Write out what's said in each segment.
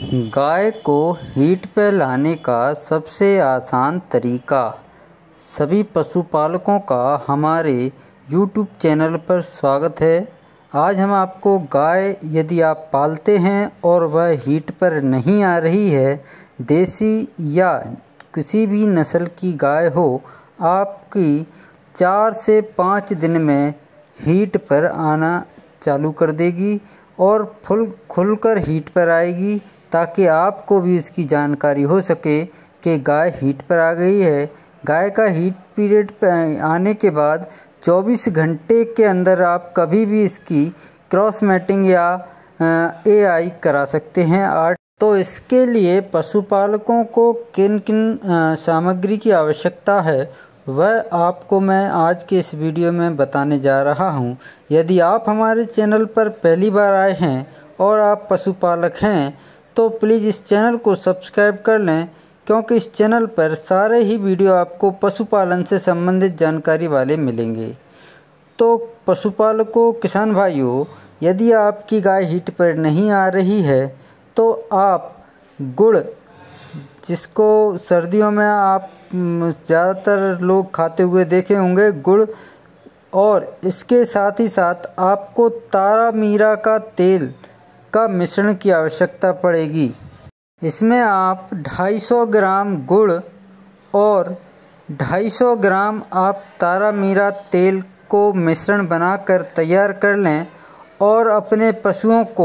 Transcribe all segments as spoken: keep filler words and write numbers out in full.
गाय को हीट पर लाने का सबसे आसान तरीका। सभी पशुपालकों का हमारे यूट्यूब चैनल पर स्वागत है। आज हम आपको गाय यदि आप पालते हैं और वह हीट पर नहीं आ रही है, देसी या किसी भी नस्ल की गाय हो, आपकी चार से पाँच दिन में हीट पर आना चालू कर देगी और फुल खुलकर हीट पर आएगी, ताकि आपको भी इसकी जानकारी हो सके कि गाय हीट पर आ गई है। गाय का हीट पीरियड पर आने के बाद चौबीस घंटे के अंदर आप कभी भी इसकी क्रॉस मैटिंग या ए आई करा सकते हैं। आठ तो इसके लिए पशुपालकों को किन किन सामग्री की आवश्यकता है, वह आपको मैं आज के इस वीडियो में बताने जा रहा हूं। यदि आप हमारे चैनल पर पहली बार आए हैं और आप पशुपालक हैं, तो प्लीज़ इस चैनल को सब्सक्राइब कर लें, क्योंकि इस चैनल पर सारे ही वीडियो आपको पशुपालन से संबंधित जानकारी वाले मिलेंगे। तो पशुपालकों, किसान भाइयों, यदि आपकी गाय हीट पर नहीं आ रही है, तो आप गुड़, जिसको सर्दियों में आप ज़्यादातर लोग खाते हुए देखे होंगे, गुड़, और इसके साथ ही साथ आपको तारा मीरा का तेल का मिश्रण की आवश्यकता पड़ेगी। इसमें आप दो सौ पचास ग्राम गुड़ और दो सौ पचास ग्राम आप तारा मीरा तेल को मिश्रण बनाकर तैयार कर लें और अपने पशुओं को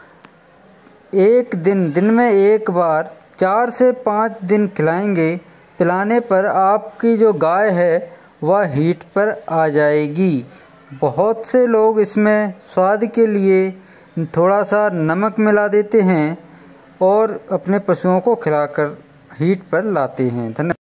एक दिन दिन में एक बार चार से पाँच दिन खिलाएंगे। पिलाने पर आपकी जो गाय है वह हीट पर आ जाएगी। बहुत से लोग इसमें स्वाद के लिए थोड़ा सा नमक मिला देते हैं और अपने पशुओं को खिलाकर हीट पर लाते हैं। धन्यवाद।